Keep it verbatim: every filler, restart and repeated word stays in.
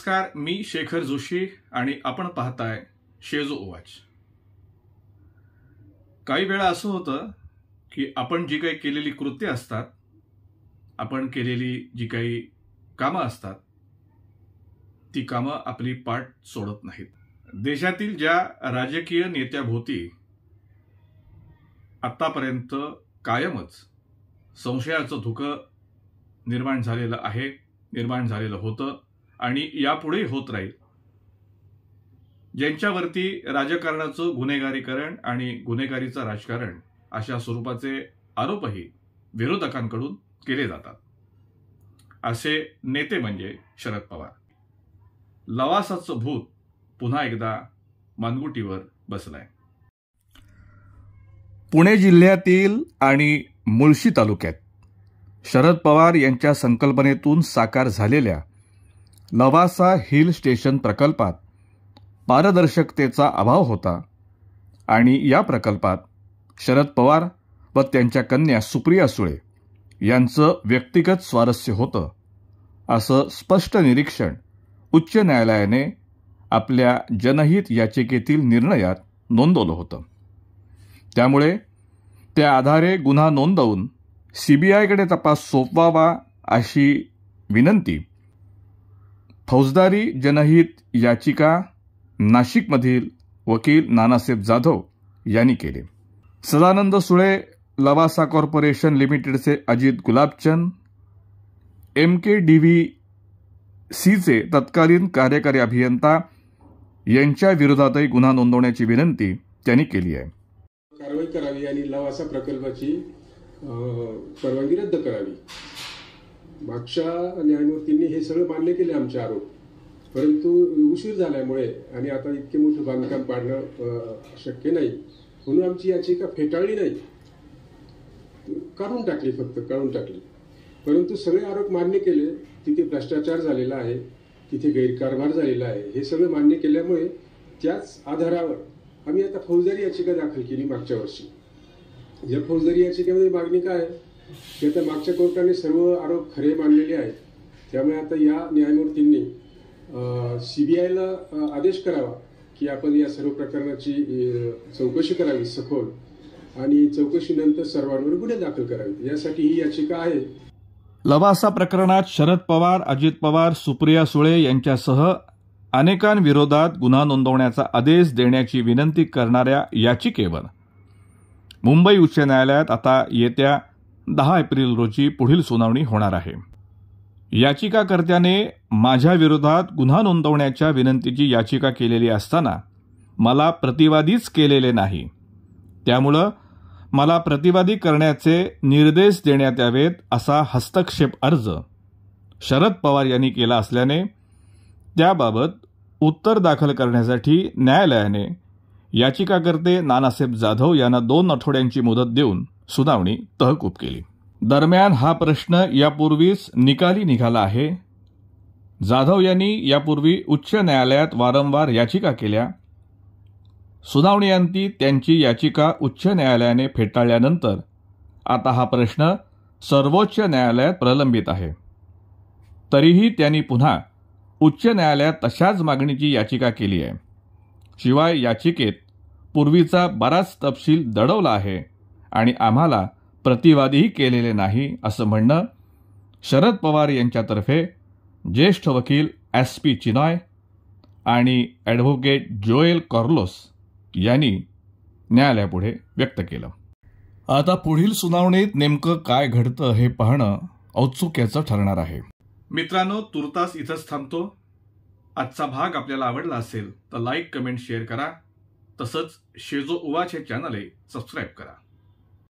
नमस्कार, मी शेखर जोशी आणि आपण पाहताय शेजो उवाच। काही वेळा असं होतं की आपण जी काही केलेली कृत्य असतात, आपण केलेली जी काही कामं असतात, ती कामं आपली पाठ सोडत नाहीत। देशातील ज्या राजकीय नेत्याभोवती आतापर्यंत कायमच संशयाचं धुकं निर्माण झालेलं आहे, निर्माण झालेलं होतं आणि यापुढे होत राहील। ज्यांच्यावरती राजकारणाचं गुन्हेगारीकरण आणि गुन्हेगारीचं राजकारण अशा स्वरूपाचे आरोपही विरोधकांकडून केले जातात, असे नेते म्हणजे शरद पवार। लवासाचं भूत पुन्हा एकदा मानगुटीवर बसलंय। पुणे जिल्ह्यातील आणि मुळशी तालुक्यात शरद पवार यांच्या संकल्पनेतून साकार झालेल्या लवासा हिल स्टेशन प्रकल्पात पारदर्शकतेचा अभाव होता आणि या प्रकल्पात शरद पवार व त्यांच्या कन्या सुप्रिया सुळे यांचं व्यक्तिगत स्वारस्य होतं, असं स्पष्ट निरीक्षण उच्च न्यायालयाने आपल्या जनहित याचिकेतील निर्णयात नोंदवलं होतं। त्यामुळे त्या आधारे गुन्हा नोंदवून सीबीआयकडे तपास सोपवावा अशी विनंती फौजदारी जनहित याचिका नाशिकमधील वकील नानासाहेब जाधव यांनी केली। सदानंद सुळे, लवासा कॉर्पोरेशन लिमिटेडचे Ajit Gulabchand, M K D V सीचे तत्कालीन कार्यकारी अभियंता यांच्या विरोधातही गुन्हा नोंदवण्याची विनंती त्यांनी केली आहे। कारवाई करावी आणि लवासा प्रकल्पाची परवानगी रद्द करावी। मागच्या न्यायमूर्तींनी हे सगळं मान्य केले आमचे आरोप, परंतु उशीर झाल्यामुळे आणि आता इतके मोठे बांधकाम पाडणं शक्य नाही म्हणून आमची याचिका फेटाळली नाही, काढून टाकली, फक्त काढून टाकली। परंतु सगळे आरोप मान्य केले, तिथे भ्रष्टाचार झालेला आहे, तिथे गैरकारभार झालेला आहे, हे सगळं मान्य केल्यामुळे त्याच आधारावर आम्ही आता फौजदारी याचिका दाखल केली मागच्या वर्षी। या फौजदारी याचिकेमध्ये मागणी काय आहे की आता मागच्या कोर्टाने सर्व आरोप खरे मानलेले आहेत, त्यामुळे आता या न्यायमूर्तींनी सीबीआयला आदेश करावा की आपण या सर्व प्रकरणाची चौकशी करावी सखोल आणि चौकशीनंतर सर्वांवर गुन्हे दाखल करावे, यासाठी ही याचिका आहे। लवासा प्रकरणात शरद पवार, अजित पवार, सुप्रिया सुळे यांच्यासह अनेकांविरोधात गुन्हा नोंदवण्याचा आदेश देण्याची विनंती करणाऱ्या याचिकेवर मुंबई उच्च न्यायालयात आता येत्या दहा एप्रिल रोजी पुढील सुनावणी होणार आहे। याचिकाकर्त्याने माझ्या विरोधात गुन्हा नोंदवण्याच्या विनंतीची याचिका केलेली असताना मला प्रतिवादीच केलेले नाही, त्यामुळं मला प्रतिवादी करण्याचे निर्देश देण्यात यावेत असा हस्तक्षेप अर्ज शरद पवार यांनी केला असल्याने त्याबाबत उत्तर दाखल करण्यासाठी न्यायालयाने याचिकाकर्ते नानासाहेब जाधव यांना दोन आठवड्यांची मुदत देऊन सुनावणी तहकूब केली। दरम्यान हा प्रश्न यापूर्वीच निकाली निघाला आहे। जाधव यांनी यापूर्वी उच्च न्यायालयात वारंवार याचिका केल्या। सुनावणीअंती त्यांची याचिका उच्च न्यायालयाने फेटाळल्यानंतर आता हा प्रश्न सर्वोच्च न्यायालयात प्रलंबित आहे। तरीही त्यांनी पुन्हा उच्च न्यायालयात तशाच मागणीची याचिका केली आहे। शिवाय याचिकेत पूर्वीचा बराच तपशील दडवला आहे आणि आम्हाला प्रतिवादीही केलेले नाही, असं म्हणणं शरद पवार यांच्यातर्फे ज्येष्ठ वकील एस पी चिनॉय आणि ॲडव्होकेट जोएल कार्लोस यांनी न्यायालयापुढे व्यक्त केलं। आता पुढील सुनावणीत नेमकं काय घडतं हे पाहणं औत्सुक्याचं ठरणार आहे। मित्रांनो, तुर्तास इथंच थांबतो। आजचा भाग आपल्याला आवडला असेल तर लाईक, कमेंट, शेअर करा। तसंच शेजो उवाच हे चॅनल सबस्क्राईब करा।